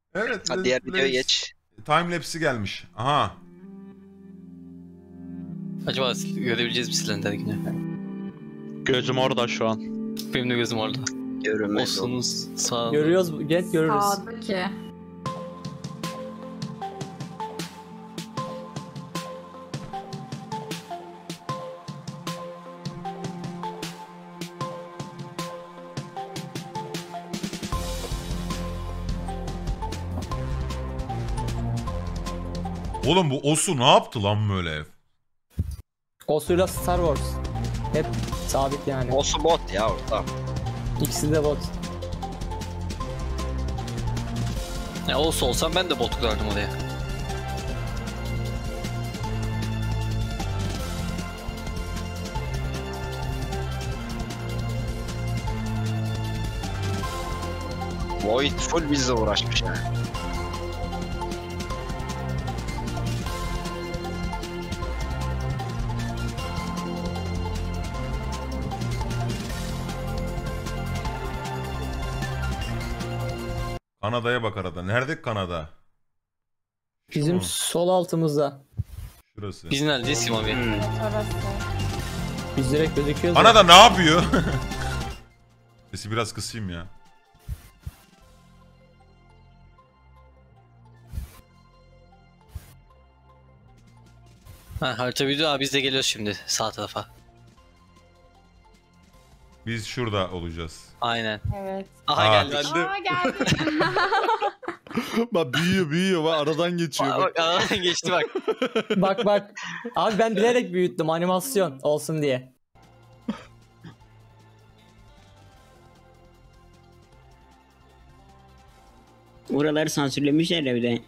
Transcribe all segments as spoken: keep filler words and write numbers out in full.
Evet. Hadi diğer videoya geç. Timelapse'i gelmiş. Aha. Acaba görebileceğiz mi silindir yine? Gözüm orada şu an. Benim de gözüm orada. Görünmez o. Olsunuz sağ Görüyoruz, get görürüz. Sağdaki. Oğlum bu Osu ne yaptı lan böyle? Osuyla Star Wars. Hep sabit yani. Osu bot ya orada. İkisi de bot. Ya olsa olsam ben de bot kurardım oraya. Void full bizle uğraşmış yani. Kanada'ya bak arada. Nerede Kanada? Şu Bizim mu? sol altımızda. Şurası. Biz neredeyiz Sim abi? Hmm. Orası. Biz direkt gözüküyoruz. ya. Kanada ne yapıyor? Sesi biraz kısayım ya. Ha, harita video abi biz de geliyoruz şimdi sağ tarafa. Biz şurada olacağız. Aynen. Evet. Aha Aa. geldik. Aa geldi. Bak büyüyor büyüyor bak aradan geçiyor. Bak, bak aradan geçti bak. Bak bak. Abi ben bilerek büyüttüm animasyon olsun diye. Oraları sansürlemişler ya bir de.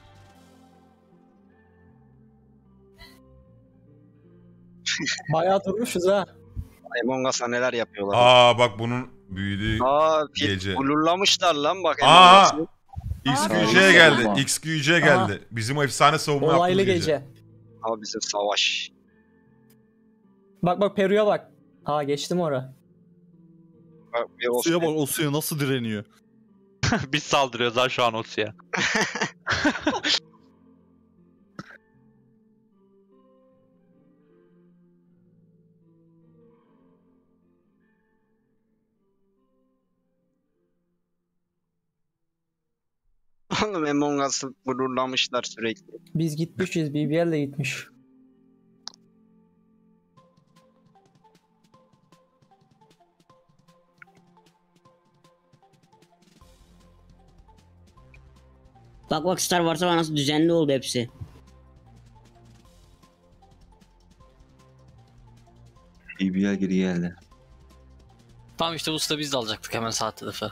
Bayağı durmuşuz ha. Among Us'a neler yapıyorlar. Aa bak bunun büyüdüğü Aa, pit gece. blurlamışlar lan bak. Aa! Among Us'ı. X Q Aa, C'ye geldi. tamam. X Q C geldi. Bizim o efsane savunma Olaylı yaptığımız gece. gece. Abi bizim savaş. Bak bak Peru'ya bak. Ha geçtim oraya. Bak, bir o Suya bak o suya nasıl direniyor. Biz saldırıyoruz ha şu an o suya. Oğlum Among Us'ı blurlamışlar sürekli. Biz gitmişiz. B B L de gitmiş. Bak bak Star Wars'a nasıl düzenli oldu hepsi. B B L geri geldi. Tamam işte bu usta biz de alacaktık hemen sağ tarafı.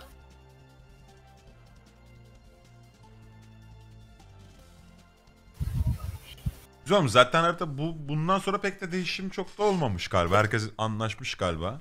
Güzel olmuş. Zaten harita bu bundan sonra pek de değişim çok da olmamış galiba. Herkes anlaşmış galiba.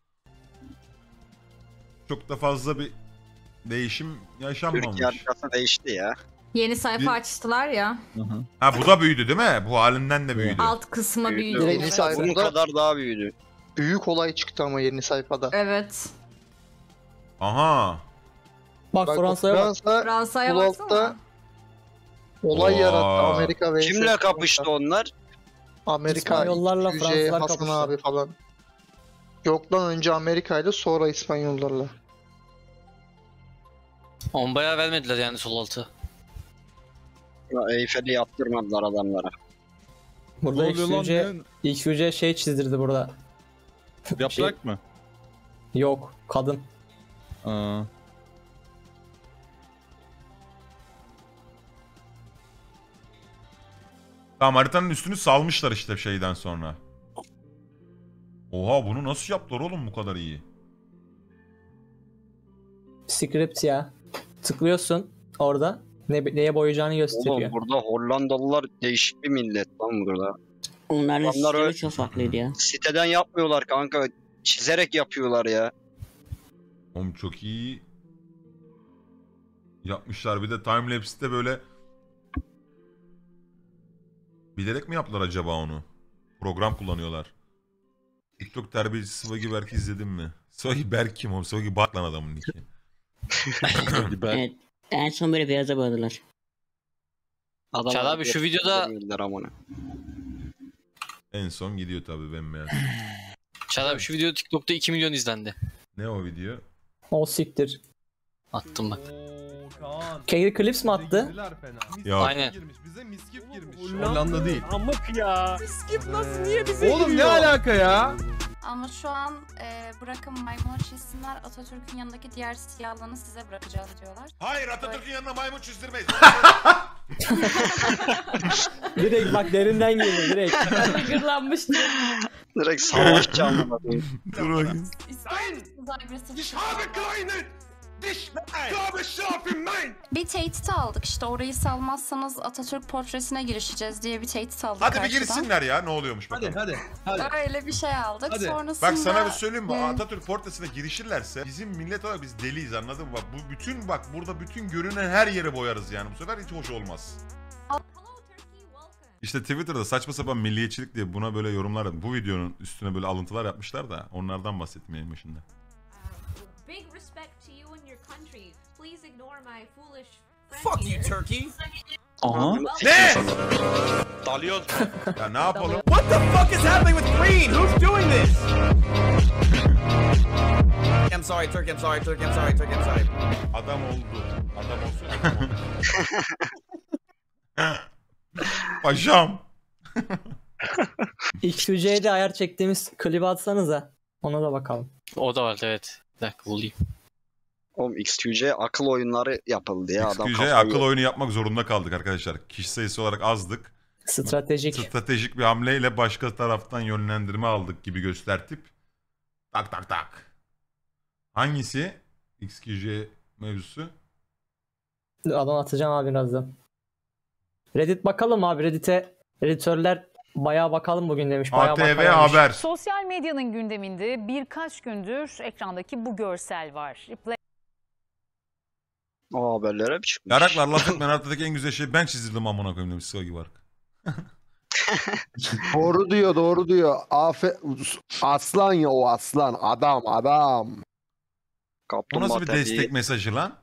Çok da fazla bir değişim yaşanmamış. Türkiye haritası değişti ya. Yeni sayfa Bir- açtılar ya. Ha bu da büyüdü değil mi? Bu halinden de büyüdü. Alt kısmı Büyüdü. büyüdü. Direkt Evet. sayfa- Bunun kadar daha büyüdü. Büyük olay çıktı ama yeni sayfada. Evet. Aha. Bak, Bak, Fransa'ya bak. Fransa Fransa'ya bu baksana. altta olay Oo. yarattı Amerika ve Kimle kapıştı onlar? Amerika, İspanyollarla Yüce Fransızlar Hasan kapıştı. abi falan. Yok lan önce Amerika'ydı sonra İspanyollarla. On bayağı vermediler yani sol altı. Ya Eyfel'i yaptırmadılar adamlara. Burada Ne X oluyor lan, Y C, ne? X Y C şey çizdirdi burada. Yaprak mı? Yok. Kadın. Aa. Tamam haritanın üstünü salmışlar işte şeyden sonra. Oha bunu nasıl yaptılar oğlum bu kadar iyi? Script ya. Tıklıyorsun orada. Ne, neye boyayacağını gösteriyor. Oğlum burada Hollandalılar değişik bir millet lan burada. Onların Onlar sistemi öyle- çok farklıydı ya. Siteden yapmıyorlar kanka. Çizerek yapıyorlar ya. Oğlum çok iyi yapmışlar. Bir de timelapse'de böyle bilerek mi yaptılar acaba onu? Program kullanıyorlar. TikTok terbiyecisi Swaggy Berk'i izledin mi? Swaggy Berk kim oğlum? Swaggy Berk lan adamın nicki. Ben... Evet. En son böyle beyaza boyadılar. Adam Çağlar abi şu videoda amına. En son gidiyor tabii bembeyaz. Çağlar abi şu video TikTok'ta iki milyon izlendi. Ne o video? O siktir. Attım bak. Kegri Clips mi attı? Ya Aynen. Bize miskif girmiş. Hollanda değil. Amık ya. Skip nasıl niye bize Oğlum ne alaka ya? Ama şu an e, bırakın maymunu çizsinler, Atatürk'ün yanındaki diğer siyahlarını size bırakacağız diyorlar. Hayır, Atatürk'ün yanına maymun çizdirmeyiz. Direkt bak derinden geliyor direkt. Gırlanmış diye. Direkt savaşçı amına koyayım. Dur bakayım. İster misiniz agresif? Bir tehdit aldık işte, orayı salmazsanız Atatürk portresine girişeceğiz diye bir tehdit aldık Hadi bir karşıdan. girsinler ya, ne oluyormuş bakalım. Hadi hadi. Hadi. Öyle bir şey aldık. Hadi. Sonrasında... Bak sana bir söyleyeyim mi? Ee, Atatürk portresine girişirlerse bizim millet olarak biz deliyiz, anladın mı? Bak bu bütün bak burada bütün görünen her yere boyarız yani. Bu sefer hiç hoş olmaz. İşte Twitter'da saçma sapan milliyetçilik diye buna böyle yorumlar, bu videonun üstüne böyle alıntılar yapmışlar da onlardan bahsetmeyeyim başında. Big respect to you and your country. Please ignore my foolish Fuck you Turkey. Aha. Ne? Dalıyoruz. Ya ne yapalım? What the fuck is happening with green? Who's doing this? I'm sorry Turkey, I'm sorry Turkey, I'm sorry Turkey, I'm sorry. Adam oldu. Adam olsun, adam oldu. Paşam. X Y C'de ayar çektiğimiz klibi atsanıza. Ona da bakalım. O da var evet. Bir dakika bulayım. Oğlum X Q C akıl oyunları yapıldı ya. Adam X Q C kafayı akıl oyunu yapmak zorunda kaldık arkadaşlar. Kişi sayısı olarak azdık. Stratejik. Stratejik bir hamleyle başka taraftan yönlendirme aldık gibi göstertip tak tak tak. Hangisi? X Q C mevzusu. Adam atacağım abi birazdan. Reddit bakalım abi. Reddit'e editörler bayağı bakalım bugün demiş. Bayağı A T V bakalım demiş. Haber. Sosyal medyanın gündeminde birkaç gündür ekrandaki bu görsel var. O haberlere bir çıkmış. Yaraklar laf etmen hayattaki en güzel şey ben çizdirdim amına koyayım demiş Sıva gibi arka. Doğru diyor, doğru diyor. Afe aslan ya o aslan. Adam, adam. O Kaplumbağa nasıl bir tabii. destek mesajı lan?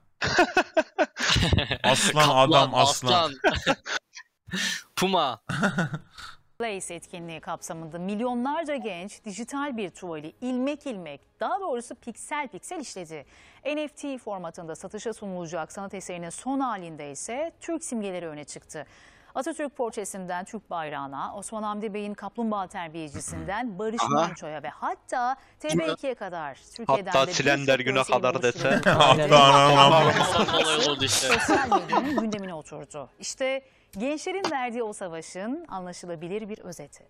Aslan Kaplan, adam aslan. Puma. Place etkinliği kapsamında milyonlarca genç dijital bir tuvali ilmek ilmek, daha doğrusu piksel piksel işledi. N F T formatında satışa sunulacak sanat eserinin son halinde ise Türk simgeleri öne çıktı. Atatürk portresinden Türk bayrağına, Osman Hamdi Bey'in kaplumbağa terbiyecisinden Barış Aha. Manço'ya ve hatta T B iki'ye kadar Türkiye'den Hatta de Silender birçok güne görseli kadar dese. oluşturan Hatta anam. Olay oldu işte. sosyal medyanın gündemine oturdu. İşte gençlerin verdiği o savaşın anlaşılabilir bir özeti.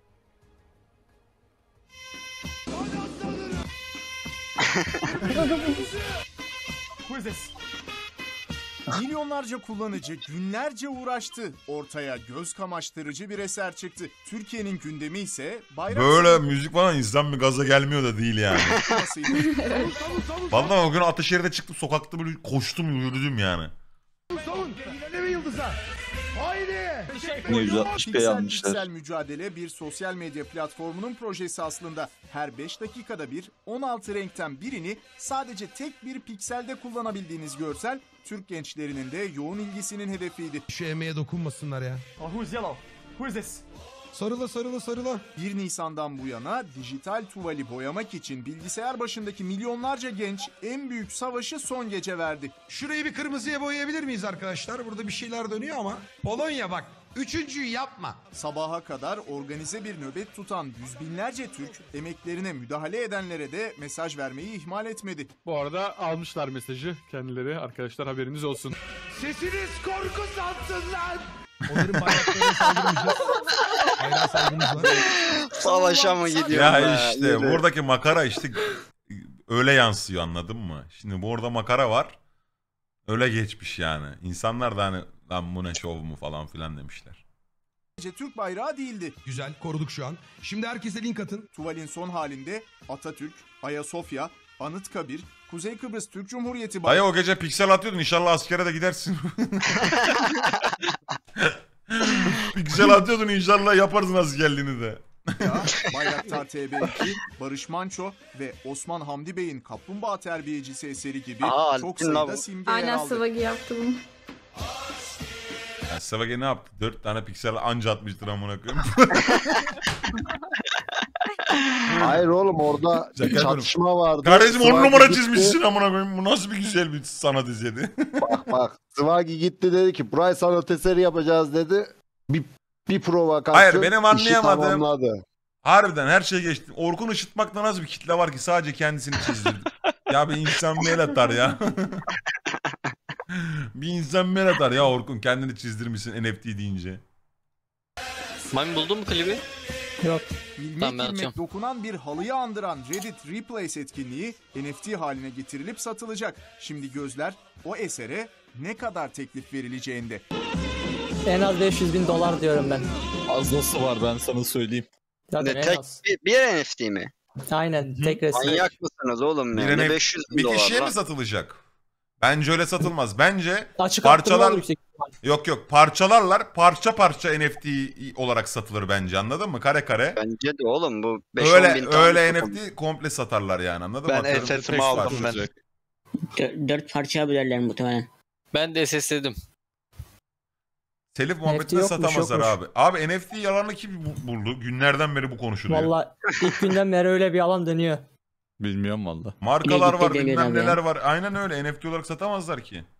Milyonlarca kullanıcı günlerce uğraştı. Ortaya göz kamaştırıcı bir eser çıktı. Türkiye'nin gündemi ise bayrak Böyle müzik falan insan bir gaza gelmiyor da değil yani. sınırlamasıydı. Vallahi o gün Ataşehir'de çıktım, sokakta böyle koştum yürüdüm yani. yüz altmış p Piksel almışlar. Piksel Mücadele bir sosyal medya platformunun projesi aslında. Her beş dakikada bir on altı renkten birini sadece tek bir pikselde kullanabildiğiniz görsel Türk gençlerinin de yoğun ilgisinin hedefiydi. Şu emeğe dokunmasınlar ya. Sarıla sarıla sarıla. bir Nisan'dan bu yana dijital tuvali boyamak için bilgisayar başındaki milyonlarca genç en büyük savaşı son gece verdi. Şurayı bir kırmızıya boyayabilir miyiz arkadaşlar? Burada bir şeyler dönüyor ama. Polonya bak. Üçüncüyü yapma. Sabaha kadar organize bir nöbet tutan yüz binlerce Türk emeklerine müdahale edenlere de mesaj vermeyi ihmal etmedi. Bu arada almışlar mesajı kendileri, arkadaşlar haberiniz olsun. Sesiniz korku sansın lan. Onların bayraklarına saldırmayacağız. Bayrağı saygımız var. Savaşa mı gidiyor? Ya be? işte Yürü. buradaki makara işte öyle yansıyor, anladın mı? Şimdi bu orada makara var. Öyle geçmiş yani. İnsanlar da hani lan bu ne şov mu falan filan demişler. Türk bayrağı değildi. Güzel, koruduk şu an. Şimdi herkese link atın. Tuvalin son halinde Atatürk, Ayasofya, Anıtkabir, Kuzey Kıbrıs Türk Cumhuriyeti Dayı o gece piksel atıyordun, inşallah askere de gidersin. Piksel atıyordun, inşallah yaparsın askerliğini de. Bayraktar T B iki, Barış Manço ve Osman Hamdi Bey'in Kaplumbağa Terbiyecisi eseri gibi Aa, çok Alp'in sayıda lav- simge yer Aynen aldı. Sıvagi yaptı bunu. Ya Savage ne yaptı? dört tane piksel anca atmıştır amına koyayım. Hayır oğlum orada Şaka yapıyorum. çatışma vardı. Kardeşim on Swaggy numara gitti. çizmişsin amına koyayım. Bu nasıl bir güzel bir sanat eseri. Bak bak. Swaggy gitti dedi ki burayı sanat eseri yapacağız dedi. Bir, bir provokasyon. Hayır, benim işi anlayamadığım- tamamladı. Harbiden her şey geçti. Orkun Işıtmak'ta nasıl bir kitle var ki sadece kendisini çizdirdi. Ya bir insan mail atar ya. Bir insan mail atar ya Orkun kendini çizdirmişsin N F T deyince. Mami buldun mu klibi? Yok. İlmek Tamam, ben ilmek atıyorum. dokunan bir halıyı andıran Reddit Replace etkinliği N F T haline getirilip satılacak. Şimdi gözler o esere ne kadar teklif verileceğinde. En az beş yüz bin dolar diyorum ben. Az nasıl var ben sana söyleyeyim. Zaten Ne, en tek az. bir, bir N F T mi? Aynen tek resim. Manyak mısınız oğlum ya? Bir, Ne N F T beş yüz bin bir dolar kişiye lan. mi satılacak? Bence öyle satılmaz. Bence Açık parçalar arttırma olur yüksek ihtimal. yok yok parçalarlar parça parça N F T olarak satılır bence anladın mı? Kare kare. Bence de oğlum bu beş on Öyle bin tane öyle satılmış. N F T komple satarlar yani anladın mı? Ben Atıyorum, S S'imi tek aldım parça. ben. Dört, dört parçaya bölerler muhtemelen. Ben de S S'ledim. Telif N F T muhabbetinde yokmuş, satamazlar yokmuş. abi. Abi N F T yalanını kim bu- buldu? Günlerden beri bu konuşuluyor. Valla ilk günden beri öyle bir alan dönüyor. Bilmiyorum valla. Markalar Reddit'te var dönüyor bilmem abi ya. neler var. Aynen öyle N F T olarak satamazlar ki.